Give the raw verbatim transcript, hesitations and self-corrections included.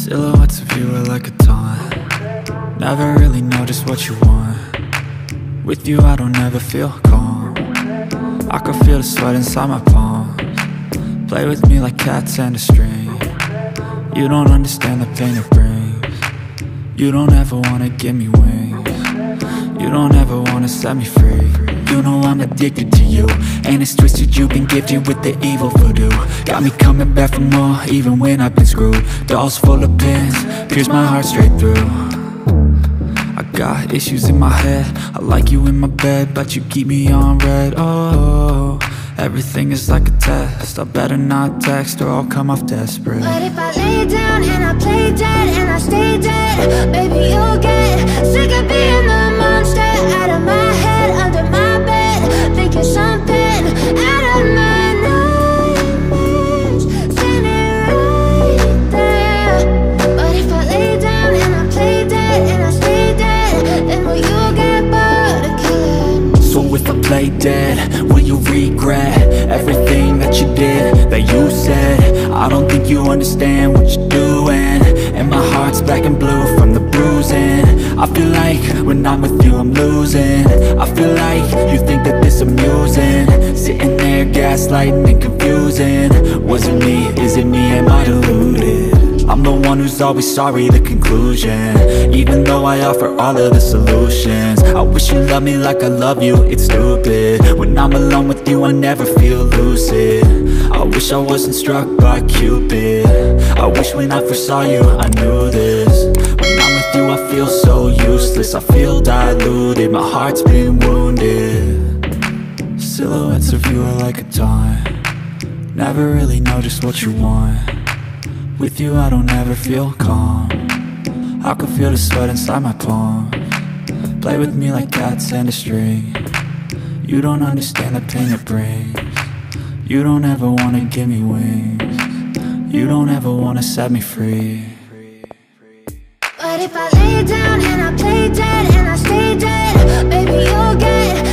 Silhouettes of you are like a taunt. Never really know just what you want. With you I don't ever feel calm. I can feel the sweat inside my palms. Play with me like cats and a string. You don't understand the pain it brings. You don't ever wanna give me wings. You don't ever wanna set me free. You know I'm addicted to you, and it's twisted you've been gifted with the evil voodoo. Got me coming back for more, even when I've been screwed. Dolls full of pins, pierce my heart straight through. I got issues in my head, I like you in my bed, but you keep me on red. Oh, everything is like a test, I better not text or I'll come off desperate. But if I lay down and I play dead and I stay dead, baby you'll get sick of being the monster out of my head, under my bed, thinking something out of my nightmares, standing right there. But if I lay down and I play dead and I stay dead, then will you get bored of killing me? So if I play dead, will you regret everything that you did, that you said? I don't think you understand what you're doing, and my heart's black and blue from the bruising. I feel like when I'm with you I'm losing. I feel like you think that this amusing, sitting there gaslighting and confusing. Was it me? Is it me? Am I deluded? I'm the one who's always sorry, the conclusion, even though I offer all of the solutions. I wish you loved me like I love you, it's stupid. When I'm alone with you I never feel lucid. I wish I wasn't struck by Cupid. I wish when I first saw you I knew this. When I'm with you I feel so useless, I feel diluted, my heart's been wounded. Silhouettes of you are like a taunt. Never really know just what you want. With you I don't ever feel calm. I can feel the sweat inside my palms. Play with me like cats and a string. You don't understand the pain it brings. You don't ever wanna give me wings. You don't ever wanna set me free. But if I lay down and I play dead and I stay dead, baby you'll get